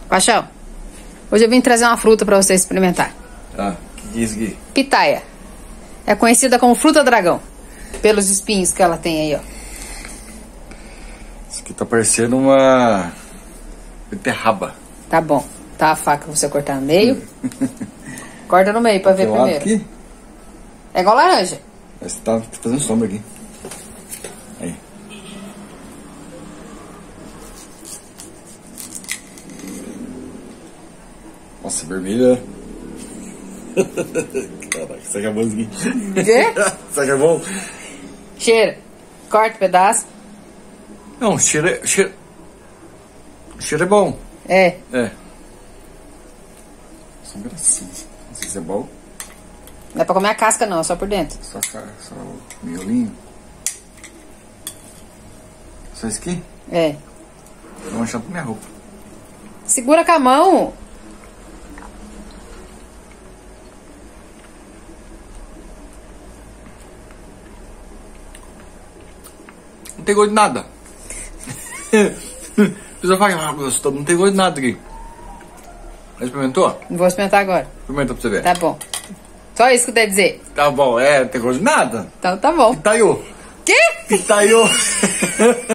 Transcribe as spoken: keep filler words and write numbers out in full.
Paixão, hoje eu vim trazer uma fruta pra você experimentar. Ah, o que é isso aqui? Pitaia. É conhecida como fruta dragão. Pelos espinhos que ela tem aí, ó. Isso aqui tá parecendo uma beterraba. Tá bom. Tá a faca pra você cortar no meio. Corta no meio pra ver Aquele lado primeiro. aqui? É igual laranja. Mas tá fazendo sombra aqui. Aí. Nossa, vermelha. Caraca, isso aqui é bom isso aqui. Quê? Isso aqui é bom? Cheira. Corta o pedaço. Não, cheiro é... Cheiro, cheiro é bom. É. É. Só um pedacinho. Não sei se é bom. Não é pra comer a casca não, é só por dentro. Só, cara, só o miolinho. Só isso aqui? É. Vou manchar pra minha roupa. Segura com a mão. Não tem gosto de nada. Precisa falar, ah, gostou, não tem gosto de nada aqui. Já experimentou? Vou experimentar agora. Experimenta pra você ver. Tá bom. Só isso que eu tenho a dizer. Tá bom, é, não tem gosto de nada. Então tá bom. Pitaiô. Quê? Pitaiô.